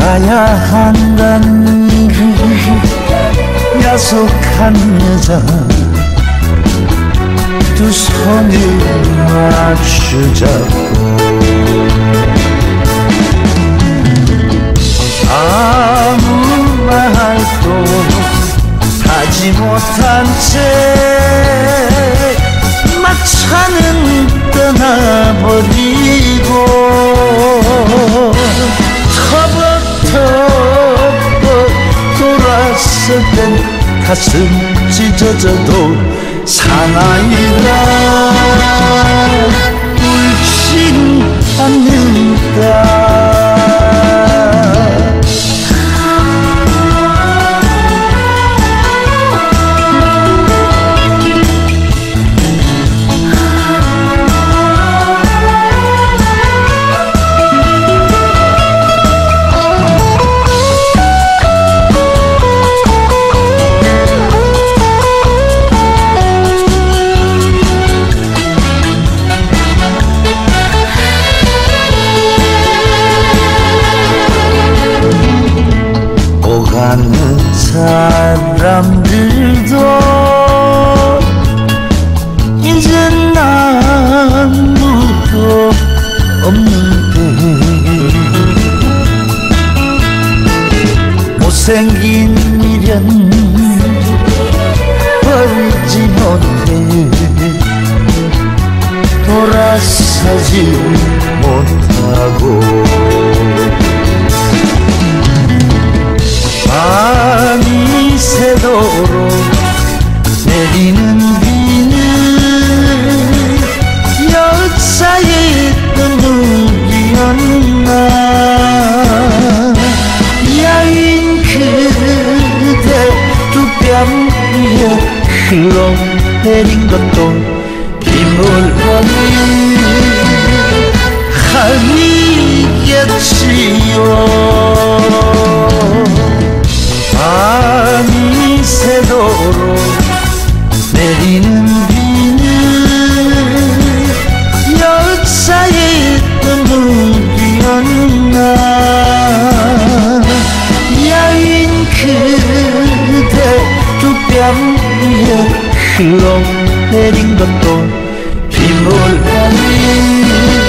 가야 한다는 야속한 여자 두 손을 맞추자고 아무 말도 하지 못한 채 막차는 떠나버리고 터벅터벅 돌아설 땐 가슴 찢어져도 사나이라 울진 않는다. 오가는 사람들도 이젠 아무도 없는데 못생긴 미련 버리지 못해 돌아서지 못하고 밤이 새도록 내리는 비는 역사의 눈물이었나. 야윈 그대 두 뺨 위에 흘러내린 것도 빗물거리 아니겠지요. 밤이 새도록 내리는 비는 역사의 눈물이었나. 야윈 그대 두 뺨 위에 흘러내린 것도 빗물거리